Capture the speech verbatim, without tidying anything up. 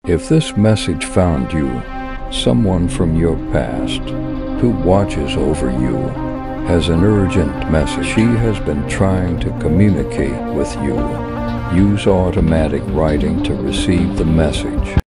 If this message found you, someone from your past who watches over you has an urgent message. She has been trying to communicate with you. Use automatic writing to receive the message.